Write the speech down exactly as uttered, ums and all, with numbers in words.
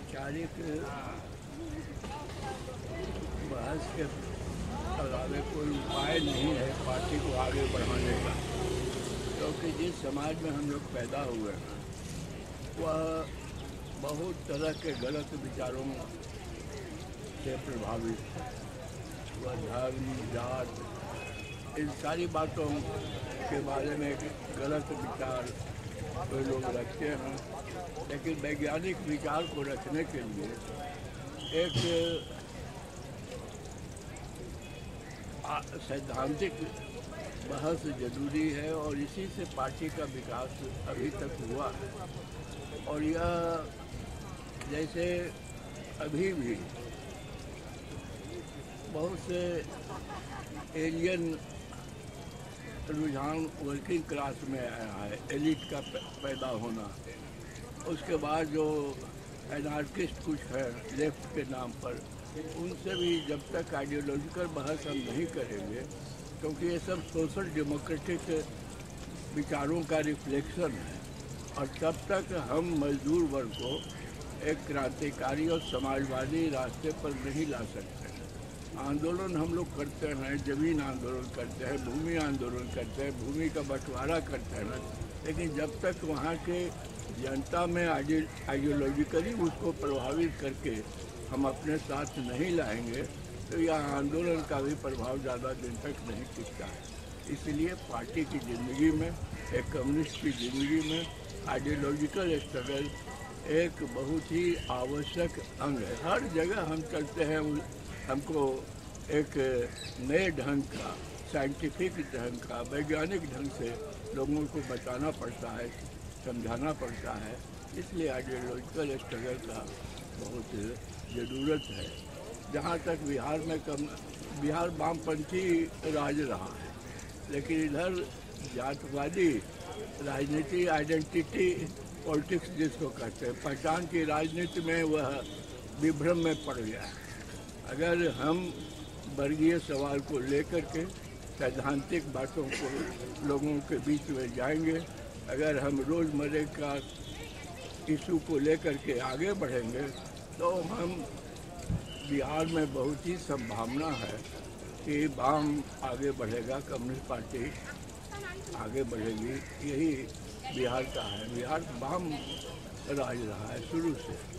वैचारिक बहस के अलावा कोई उपाय नहीं है पार्टी को आगे बढ़ाने का, क्योंकि जिस समाज में हम लोग पैदा हुए हैं वह बहुत तरह के गलत विचारों से प्रभावित है। वह धर्म, जात, इन सारी बातों के बारे में गलत विचार कोई लोग रखते हैं, लेकिन वैज्ञानिक विचार को रखने के लिए एक सैद्धांतिक बहस जरूरी है और इसी से पार्टी का विकास अभी तक हुआ है। और यह जैसे अभी भी बहुत से एलियन रुझान वर्किंग क्लास में आया है, एलिट का पैदा होना, उसके बाद जो एनार्किस्ट कुछ है लेफ्ट के नाम पर, उनसे भी जब तक आइडियोलॉजिकल बहस हम नहीं करेंगे, क्योंकि ये सब सोशल डेमोक्रेटिक विचारों का रिफ्लेक्शन है, और तब तक हम मजदूर वर्ग को एक क्रांतिकारी और समाजवादी रास्ते पर नहीं ला सकते। आंदोलन हम लोग करते हैं, जमीन आंदोलन करते हैं, भूमि आंदोलन करते हैं, भूमि का बंटवारा करते हैं, लेकिन जब तक वहाँ के जनता में आइडियोलॉजिकली उसको प्रभावित करके हम अपने साथ नहीं लाएंगे तो यह आंदोलन का भी प्रभाव ज़्यादा दिन तक नहीं टिकता है। इसलिए पार्टी की ज़िंदगी में, एक कम्युनिस्ट की ज़िंदगी में आइडियोलॉजिकल स्ट्रगल एक बहुत ही आवश्यक अंग है। हर जगह हम चलते हैं, हमको एक नए ढंग का, साइंटिफिक ढंग का, वैज्ञानिक ढंग से लोगों को बताना पड़ता है, समझाना पड़ता है। इसलिए आइडियोलॉजिकल स्ट्रगल का बहुत ज़रूरत है। जहाँ तक बिहार में कम बिहार वामपंथी राज रहा है, लेकिन इधर जातवादी राजनीति, आइडेंटिटी पॉलिटिक्स जिसको कहते हैं, पहचान की राजनीति में वह विभ्रम में पड़ गया है। अगर हम वर्गीय सवाल को लेकर के सैद्धांतिक बातों को लोगों के बीच में जाएंगे, अगर हम रोज़मर्रा का इशू को लेकर के आगे बढ़ेंगे, तो हम बिहार में बहुत ही संभावना है कि वाम आगे बढ़ेगा, कम्युनिस्ट पार्टी आगे बढ़ेगी। यही बिहार का है। बिहार वाम राज रहा है शुरू से।